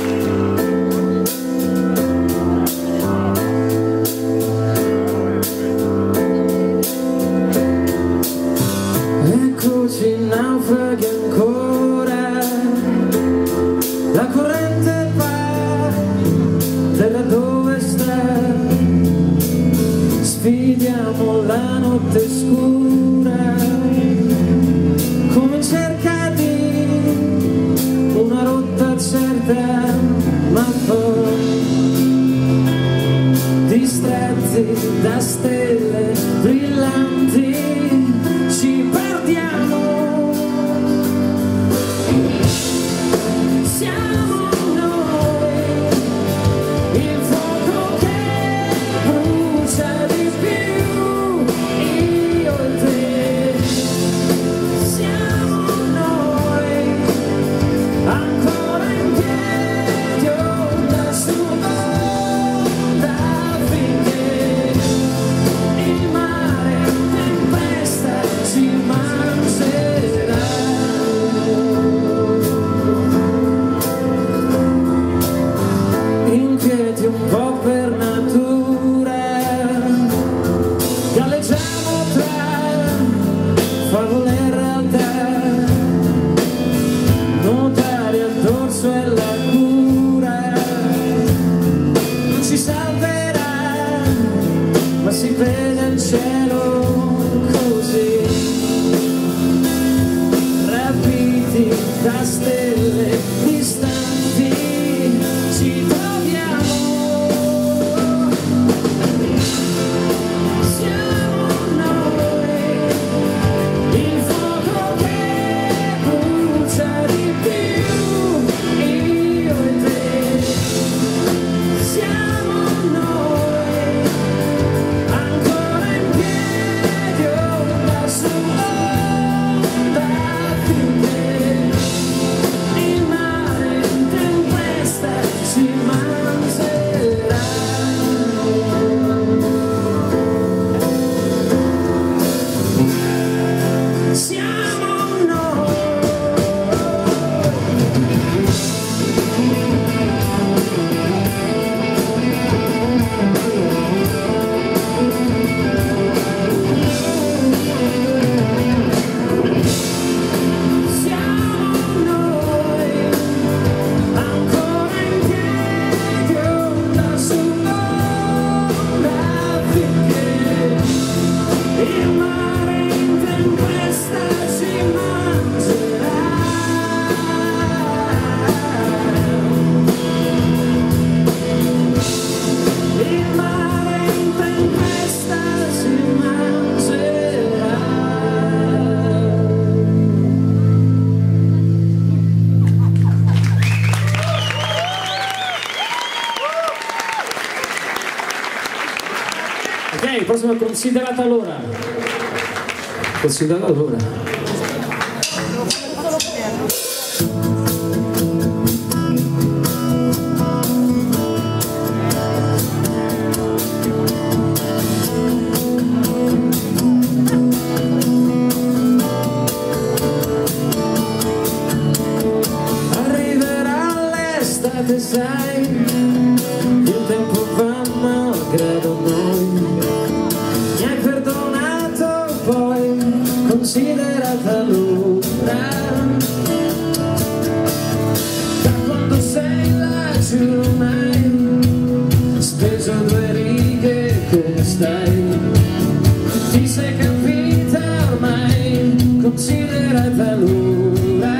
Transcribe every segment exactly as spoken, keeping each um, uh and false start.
Eccoci naufraghi ancora, la corrente va, terra dove sta, sfidiamo la notte scura, come in cerca di una rotta certa, ma poi distratti da stelle brillanti ci perdiamo. Siamo noi il fuoco che brucia di più, io e te. Siamo noi ancora in piedi, onda su onda, finché il mare in tempesta ci mangerà. Inquieti un po' per natura, galleggiamo tra favole e realtà, nuotare al dorso e la cura non ci salverà, ma si vede il cielo così, rapiti da stelle distanti ci troviamo. Siamo noi il fuoco che brucia di più, io e te. Siamo noi ancora in piedi, onda su onda, finché il mare in tempesta ci mangerà. Siamo noi. Siamo noi ancora in piedi, onda su onda, finché il mare in tempesta ci mangerà. Il mare in tempesta ci mangerà. Ok, prossima considerata l'ora. Considerata l'ora. Arriverà l'estate, sai, il tempo va malgrado noi. Mi hai perdonato poi, considerata l'ora. Da quando sei laggiù ormai, speso due righe, come stai? Ti sei capita ormai, considerata l'ora.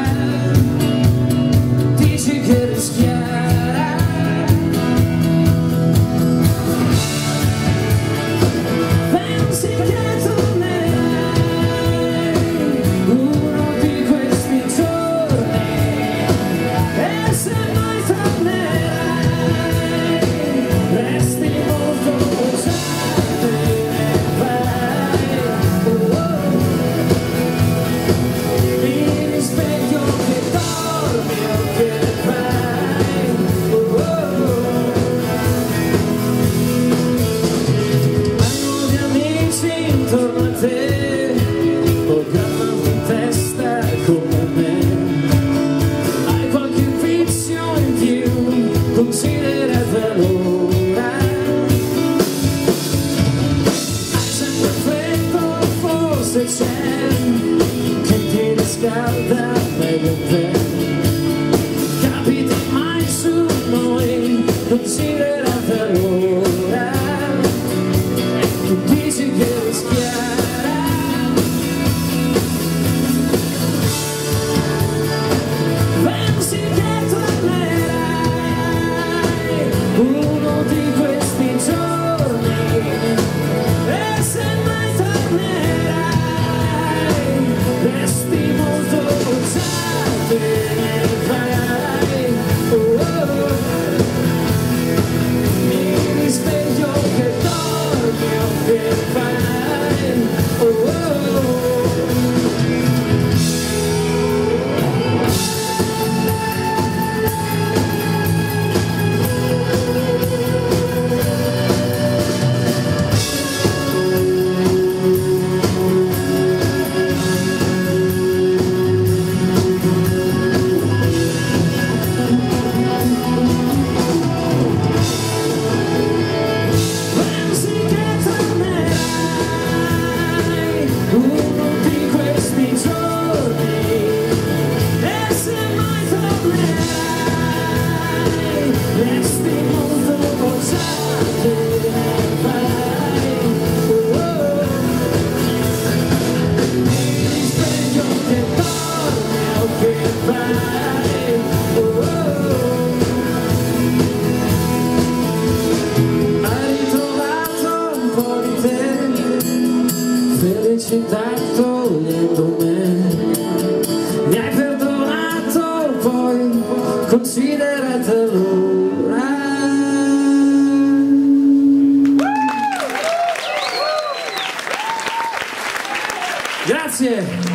Dici che rischierà, pensi che tornerai uno di questi giorni, e se mai tornerai resti molto pesante e vai. Oh, oh. considerata l'ora, tu dici che rischiara, pensi che tornerai uno di questi giorni, e se mai tornerai resti molto tardi, farai oh, oh. Sveglio che dormi o che fai oh, oh, uno di questi giorni, e se mai tornerai resti molto posate, farai oh, oh. Mi risveglio che dormi o che fai oh, oh. Hai ritrovato un po' di te, felicità togliendo me, mi hai perdonato, poi considerata l'ora. Grazie.